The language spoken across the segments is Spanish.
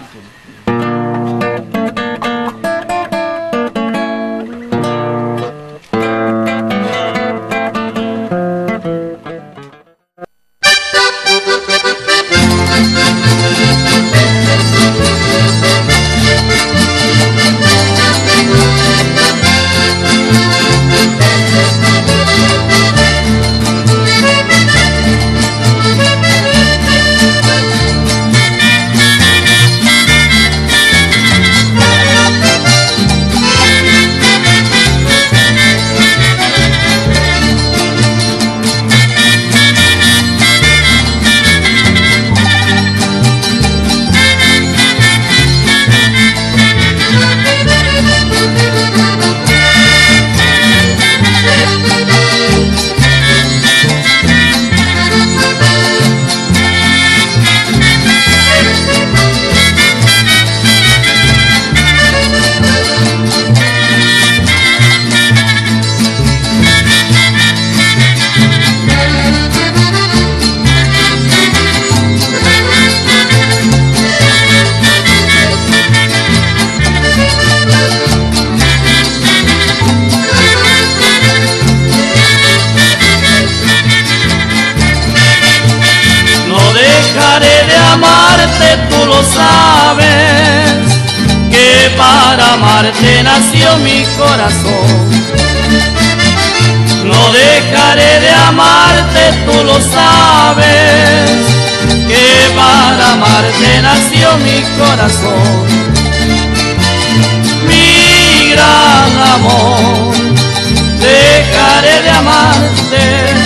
Tú lo sabes, que para amarte nació mi corazón. No dejaré de amarte, tú lo sabes, que para amarte nació mi corazón. Mi gran amor, dejaré de amarte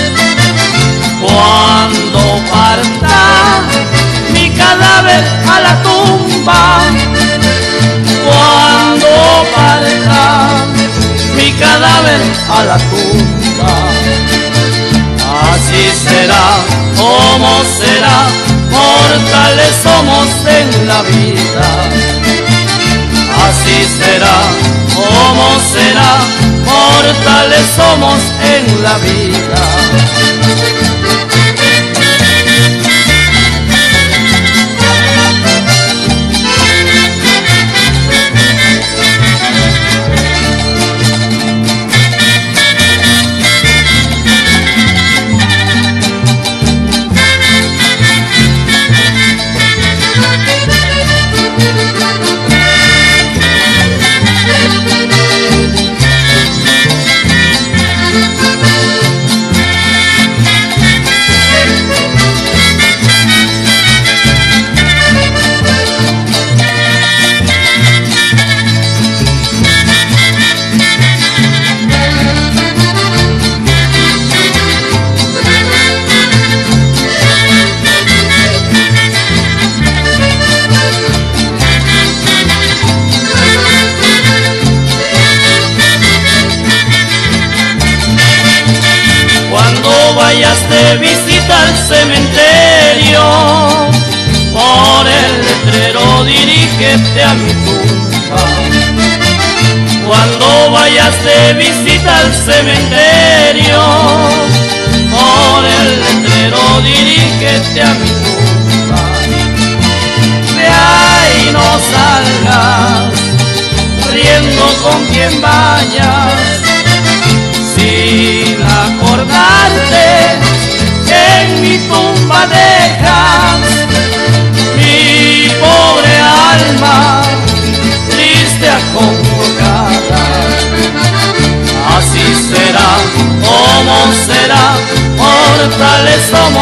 cuando parta mi cadáver a la tumba, cuando parta mi cadáver a la tumba. Así será, como será, mortales somos en la vida. Así será, como será, mortales somos en la vida. Vayas de visita al cementerio, por el letrero dirígete a mi tumba. Cuando vayas de visita al cementerio, por el letrero dirígete a mi tumba. De ahí no salgas riendo con quien vayas, sin acordarte que en mi tumba dejas mi pobre alma triste acongojada. Así será, como será, mortales somos